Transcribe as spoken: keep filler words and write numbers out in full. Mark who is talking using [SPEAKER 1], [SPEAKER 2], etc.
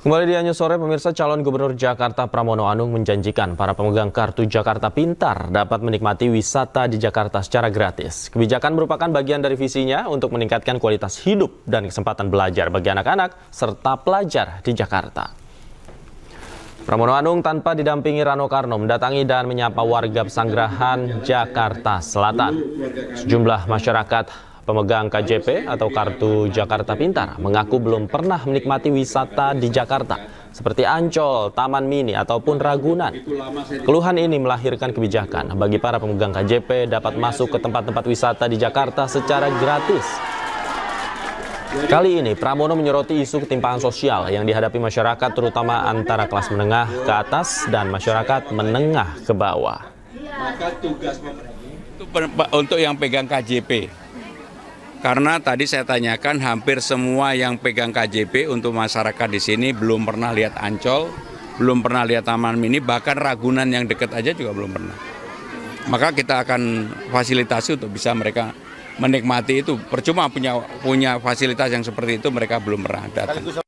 [SPEAKER 1] Kembali di Anyus Sore, pemirsa, calon gubernur Jakarta Pramono Anung menjanjikan para pemegang kartu Jakarta Pintar dapat menikmati wisata di Jakarta secara gratis. Kebijakan merupakan bagian dari visinya untuk meningkatkan kualitas hidup dan kesempatan belajar bagi anak-anak serta pelajar di Jakarta. Pramono Anung tanpa didampingi Rano Karno mendatangi dan menyapa warga Pesanggerahan, Jakarta Selatan. Sejumlah masyarakat pemegang K J P atau Kartu Jakarta Pintar mengaku belum pernah menikmati wisata di Jakarta seperti Ancol, Taman Mini, ataupun Ragunan. Keluhan ini melahirkan kebijakan bagi para pemegang K J P dapat masuk ke tempat-tempat wisata di Jakarta secara gratis. Kali ini Pramono menyoroti isu ketimpangan sosial yang dihadapi masyarakat, terutama antara kelas menengah ke atas dan masyarakat menengah ke bawah.
[SPEAKER 2] Maka tugas untuk yang pegang K J P. Karena tadi saya tanyakan hampir semua yang pegang K J P untuk masyarakat di sini belum pernah lihat Ancol, belum pernah lihat Taman Mini, bahkan Ragunan yang dekat aja juga belum pernah. Maka kita akan fasilitasi untuk bisa mereka menikmati itu. Percuma punya punya fasilitas yang seperti itu, mereka belum pernah datang.